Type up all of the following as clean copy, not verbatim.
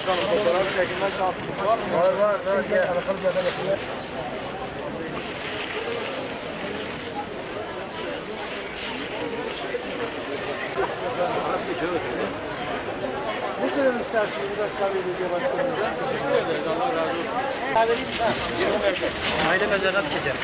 bakalım. Fotoğraf çekilme şansımız var mı? Var. Gel. Ne söylemek istersiniz Başkan Belediye Başkanımıza? Teşekkür ederiz. Allah razı olsun. Aile mezarına dikeceğim.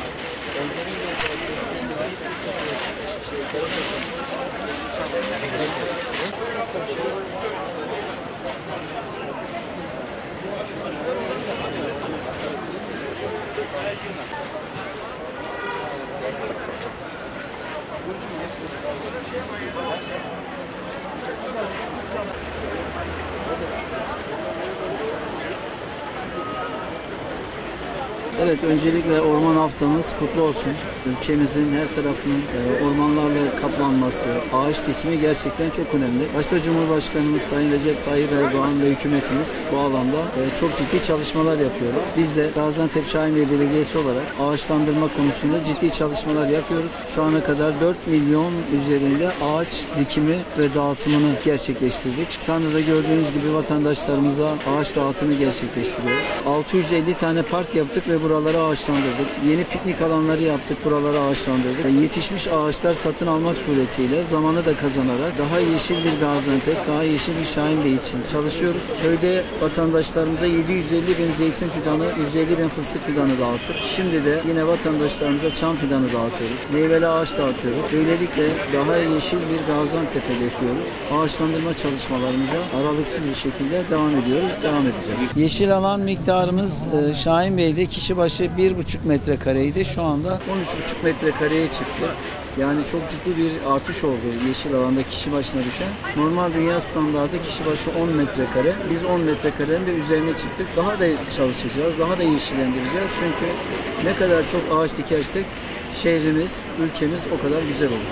Evet, öncelikle orman haftamız kutlu olsun. Ülkemizin her tarafının ormanlarla kaplanması, ağaç dikimi gerçekten çok önemli. Başta Cumhurbaşkanımız Sayın Recep Tayyip Erdoğan ve hükümetimiz bu alanda çok ciddi çalışmalar yapıyorlar. Biz de Gaziantep Şahinbey Belediyesi olarak ağaçlandırma konusunda ciddi çalışmalar yapıyoruz. Şu ana kadar 4 milyon üzerinde ağaç dikimi ve dağıtımını gerçekleştirdik. Şu anda da gördüğünüz gibi vatandaşlarımıza ağaç dağıtımı gerçekleştiriyoruz. 650 tane park yaptık ve buraları ağaçlandırdık. Yeni piknik alanları yaptık, buraları ağaçlandırdık. Yetişmiş ağaçlar satın almak suretiyle zamanı da kazanarak daha yeşil bir Gaziantep, daha yeşil bir Şahinbey için çalışıyoruz. Köyde vatandaşlarımıza 750 bin zeytin fidanı, 150 bin fıstık fidanı dağıttık. Şimdi de yine vatandaşlarımıza çam fidanı dağıtıyoruz. Meyveli ağaç dağıtıyoruz. Böylelikle daha yeşil bir Gaziantep hedefliyoruz. Ağaçlandırma çalışmalarımıza aralıksız bir şekilde devam ediyoruz, devam edeceğiz. Yeşil alan miktarımız Şahinbey'de kişi başı 1,5 metrekareydi. Şu anda 13,5 metrekareye çıktı. Yani çok ciddi bir artış oldu yeşil alanda kişi başına düşen. Normal dünya standardı kişi başı 10 metrekare. Biz 10 metrekarenin de üzerine çıktık. Daha da çalışacağız, daha da yeşillendireceğiz. Çünkü ne kadar çok ağaç dikersek şehrimiz, ülkemiz o kadar güzel olur.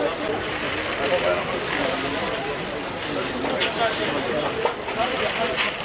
Thank you.